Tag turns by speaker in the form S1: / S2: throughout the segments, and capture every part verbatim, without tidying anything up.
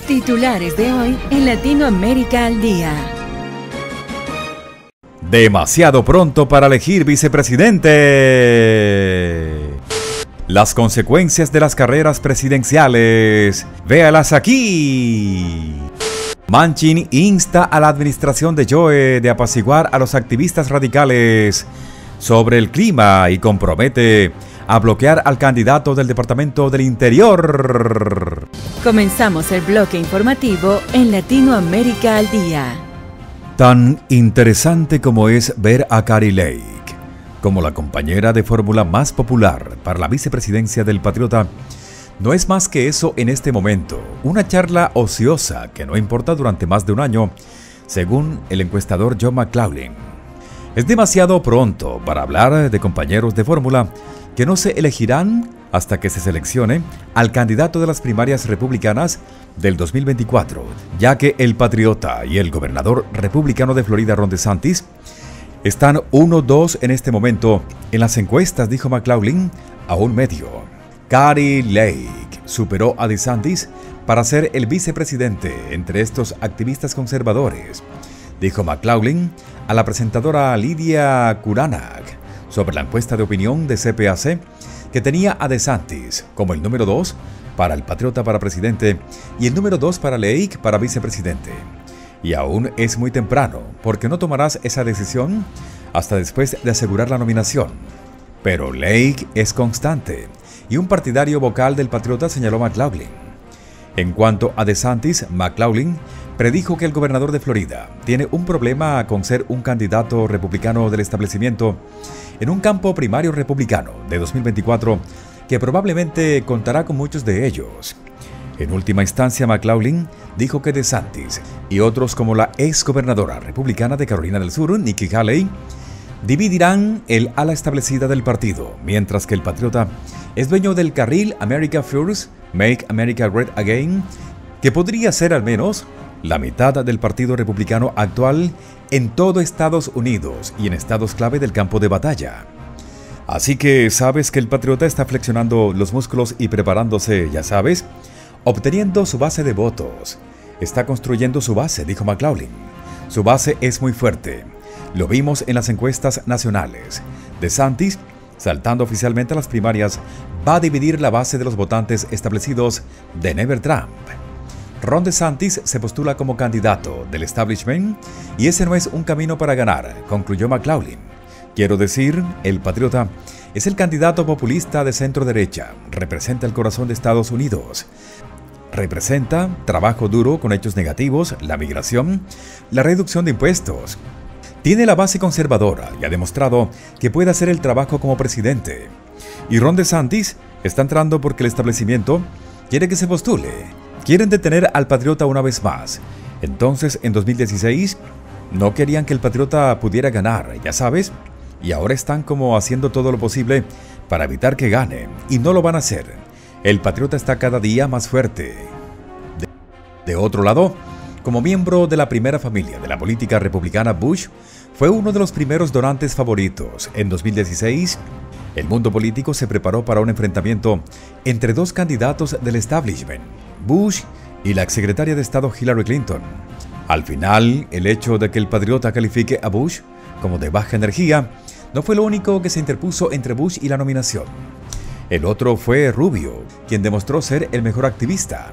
S1: Titulares de hoy en Latinoamérica al Día.
S2: Demasiado pronto para elegir vicepresidente. Las consecuencias de las carreras presidenciales. Véalas aquí. Manchin insta a la administración de Joe de apaciguar a los activistas radicales sobre el clima y compromete a bloquear al candidato del Departamento del Interior.
S1: Comenzamos el bloque informativo en Latinoamérica al Día.
S2: Tan interesante como es ver a Kari Lake como la compañera de fórmula más popular para la vicepresidencia del Patriota, no es más que eso en este momento, una charla ociosa que no importa durante más de un año, según el encuestador John McLaughlin. Es demasiado pronto para hablar de compañeros de fórmula que no se elegirán hasta que se seleccione al candidato de las primarias republicanas del dos mil veinticuatro, ya que el Patriota y el gobernador republicano de Florida, Ron DeSantis, están uno dos en este momento en las encuestas, dijo McLaughlin a un medio. Kari Lake superó a DeSantis para ser el vicepresidente entre estos activistas conservadores, dijo McLaughlin a la presentadora Lidia Kuranak sobre la encuesta de opinión de C P A C que tenía a DeSantis como el número dos para el Patriota para presidente y el número dos para Lake para vicepresidente. Y aún es muy temprano porque no tomarás esa decisión hasta después de asegurar la nominación. Pero Lake es constante y un partidario vocal del Patriota, señaló McLaughlin. En cuanto a DeSantis, McLaughlin predijo que el gobernador de Florida tiene un problema con ser un candidato republicano del establecimiento en un campo primario republicano de dos mil veinticuatro que probablemente contará con muchos de ellos. En última instancia, McLaughlin dijo que DeSantis y otros como la ex gobernadora republicana de Carolina del Sur, Nikki Haley, dividirán el ala establecida del partido, mientras que el Patriota es dueño del carril America First, Make America Great Again, que podría ser al menos la mitad del partido republicano actual en todo Estados Unidos y en estados clave del campo de batalla. Así que sabes que el Patriota está flexionando los músculos y preparándose, ya sabes, obteniendo su base de votos. Está construyendo su base, dijo McLaughlin. Su base es muy fuerte. Lo vimos en las encuestas nacionales. DeSantis, saltando oficialmente a las primarias, va a dividir la base de los votantes establecidos de Never Trump. Ron DeSantis se postula como candidato del establishment y ese no es un camino para ganar, concluyó McLaughlin. Quiero decir, el Patriota es el candidato populista de centro derecha, representa el corazón de Estados Unidos. Representa trabajo duro con hechos negativos, la migración, la reducción de impuestos. Tiene la base conservadora y ha demostrado que puede hacer el trabajo como presidente. Y Ron DeSantis está entrando porque el establecimiento quiere que se postule. Quieren detener al Patriota una vez más. Entonces, en dos mil dieciséis, no querían que el Patriota pudiera ganar, ya sabes, y ahora están como haciendo todo lo posible para evitar que gane, y no lo van a hacer. El Patriota está cada día más fuerte. De, de otro lado, como miembro de la primera familia de la política republicana, Bush fue uno de los primeros donantes favoritos. En dos mil dieciséis, el mundo político se preparó para un enfrentamiento entre dos candidatos del establishment, Bush y la exsecretaria de Estado Hillary Clinton. Al final, el hecho de que el Patriota califique a Bush como de baja energía no fue lo único que se interpuso entre Bush y la nominación. El otro fue Rubio, quien demostró ser el mejor activista.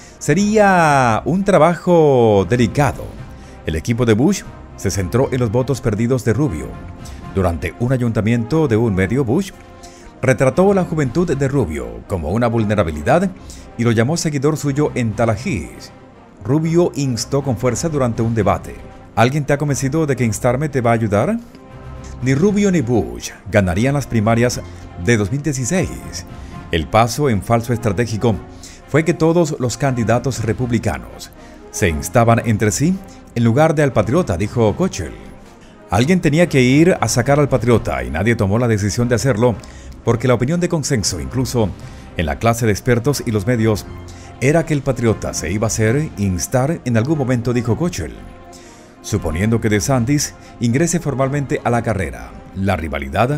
S2: Sería un trabajo delicado. El equipo de Bush se centró en los votos perdidos de Rubio. Durante un ayuntamiento de un medio, Bush retrató la juventud de Rubio como una vulnerabilidad y lo llamó seguidor suyo en Tallahassee. Rubio instó con fuerza durante un debate. ¿Alguien te ha convencido de que instarme te va a ayudar? Ni Rubio ni Bush ganarían las primarias de dos mil dieciséis. El paso en falso estratégico fue que todos los candidatos republicanos se instaban entre sí en lugar de al Patriota, dijo Kochel. Alguien tenía que ir a sacar al Patriota y nadie tomó la decisión de hacerlo porque la opinión de consenso, incluso en la clase de expertos y los medios, era que el Patriota se iba a hacer instar en algún momento, dijo Kochel. Suponiendo que DeSantis ingrese formalmente a la carrera, la rivalidad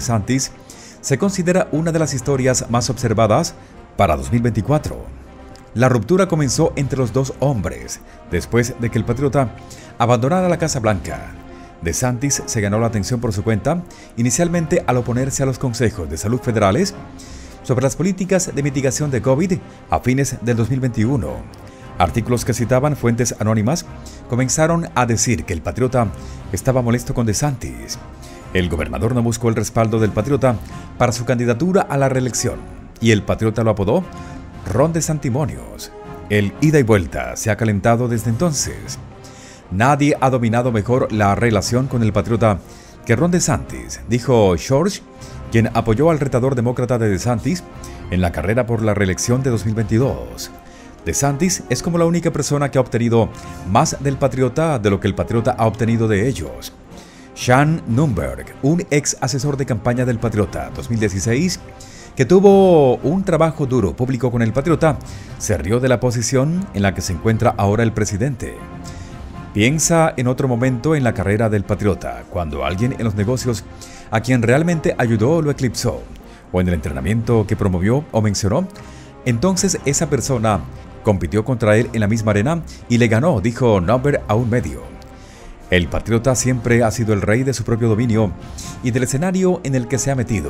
S2: Trump-DeSantis se considera una de las historias más observadas para dos mil veinticuatro. La ruptura comenzó entre los dos hombres, después de que el patriota abandonara la Casa Blanca. DeSantis se ganó la atención por su cuenta, inicialmente al oponerse a los consejos de salud federales sobre las políticas de mitigación de COVID a fines del dos mil veintiuno. Artículos que citaban fuentes anónimas comenzaron a decir que el patriota estaba molesto con DeSantis. El gobernador no buscó el respaldo del patriota para su candidatura a la reelección y el patriota lo apodó Ron DeSantimonios. El ida y vuelta se ha calentado desde entonces. Nadie ha dominado mejor la relación con el patriota que Ron DeSantis, dijo George, quien apoyó al retador demócrata de DeSantis en la carrera por la reelección de dos mil veintidós. DeSantis es como la única persona que ha obtenido más del patriota de lo que el patriota ha obtenido de ellos. Sean Nunberg, un ex asesor de campaña del patriota dos mil dieciséis, que tuvo un trabajo duro público con el patriota, se rió de la posición en la que se encuentra ahora el presidente. Piensa en otro momento en la carrera del patriota, cuando alguien en los negocios a quien realmente ayudó lo eclipsó, o en el entrenamiento que promovió o mencionó. Entonces esa persona compitió contra él en la misma arena y le ganó, dijo Nunberg a un medio. El patriota siempre ha sido el rey de su propio dominio y del escenario en el que se ha metido.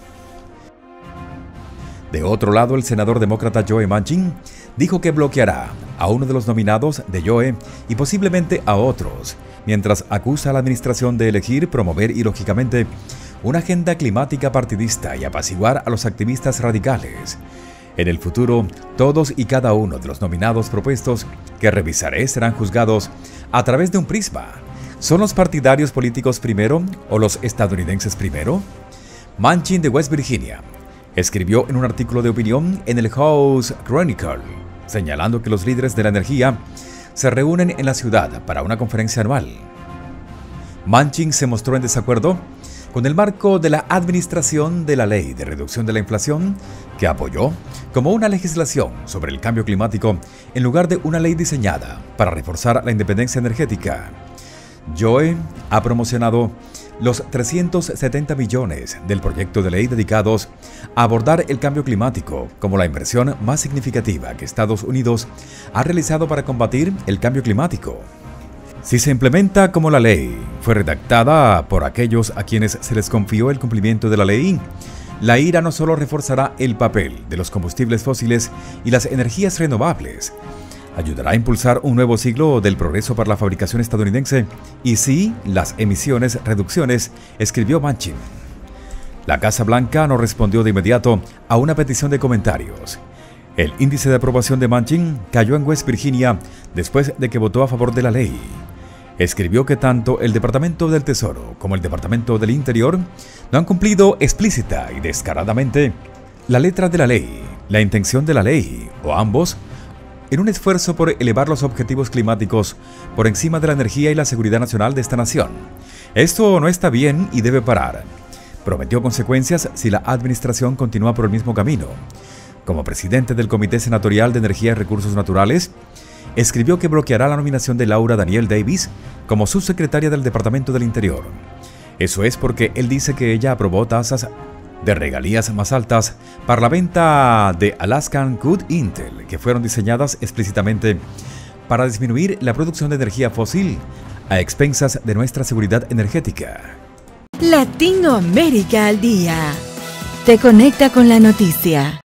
S2: De otro lado, el senador demócrata Joe Manchin dijo que bloqueará a uno de los nominados de Joe y posiblemente a otros, mientras acusa a la administración de elegir, promover y, lógicamente, una agenda climática partidista y apaciguar a los activistas radicales. En el futuro, todos y cada uno de los nominados propuestos que revisaré serán juzgados a través de un prisma. ¿Son los partidarios políticos primero o los estadounidenses primero? Manchin, de West Virginia, escribió en un artículo de opinión en el House Chronicle, señalando que los líderes de la energía se reúnen en la ciudad para una conferencia anual. Manchin se mostró en desacuerdo con el marco de la administración de la Ley de Reducción de la Inflación, que apoyó como una legislación sobre el cambio climático en lugar de una ley diseñada para reforzar la independencia energética. Joe ha promocionado los trescientos setenta millones del proyecto de ley dedicados a abordar el cambio climático como la inversión más significativa que Estados Unidos ha realizado para combatir el cambio climático. Si se implementa como la ley fue redactada por aquellos a quienes se les confió el cumplimiento de la ley, la I R A no solo reforzará el papel de los combustibles fósiles y las energías renovables, ayudará a impulsar un nuevo siglo del progreso para la fabricación estadounidense y sí, las emisiones reducciones, escribió Manchin. La Casa Blanca no respondió de inmediato a una petición de comentarios. El índice de aprobación de Manchin cayó en West Virginia después de que votó a favor de la ley. Escribió que tanto el Departamento del Tesoro como el Departamento del Interior no han cumplido explícita y descaradamente la letra de la ley, la intención de la ley, o ambos, en un esfuerzo por elevar los objetivos climáticos por encima de la energía y la seguridad nacional de esta nación. Esto no está bien y debe parar. Prometió consecuencias si la administración continúa por el mismo camino. Como presidente del Comité Senatorial de Energía y Recursos Naturales, escribió que bloqueará la nominación de Laura Danielle Davis como subsecretaria del Departamento del Interior. Eso es porque él dice que ella aprobó tasas de regalías más altas para la venta de Alaskan Crude Intel, que fueron diseñadas explícitamente para disminuir la producción de energía fósil a expensas de nuestra seguridad energética.
S1: Latinoamérica al día. Te conecta con la noticia.